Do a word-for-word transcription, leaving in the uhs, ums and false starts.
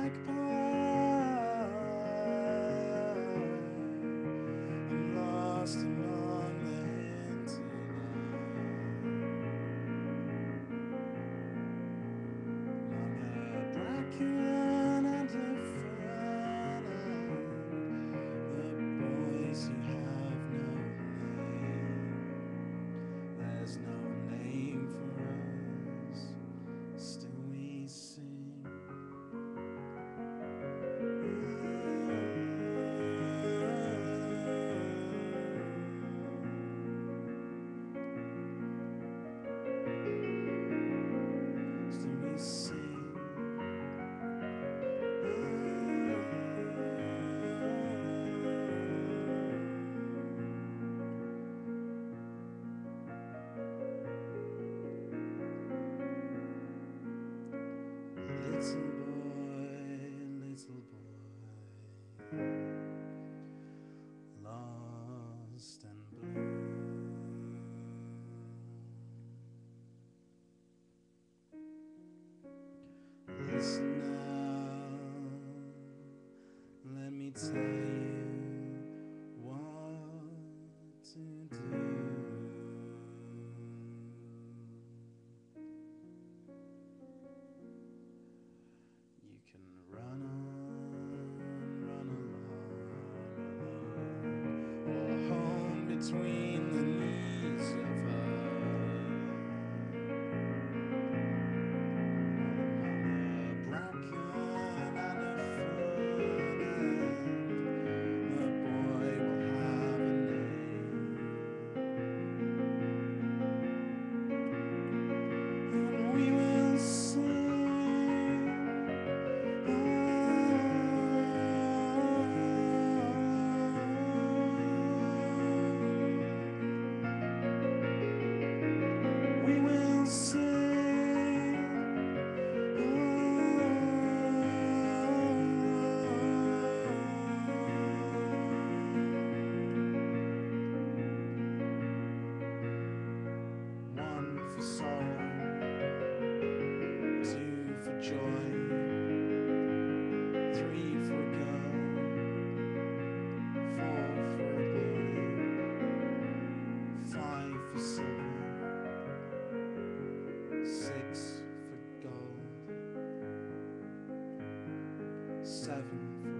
magpie. I'm lost among the hinterland. I'm a bracken and a Ferdinand, the boys who have no name. There's no name for us, still we sing. Still we sing. Little boy, little boy, lost and blue. Listen now, let me tell you what to do. You can run on, run along, along, or home between the knees of her. I'm a bracken and a Ferdinand, the boy will have a name, and we will sing. We will sing. One for sorrow, two for joy, three for a girl, four for a boy, five for silver, six for gold, seven for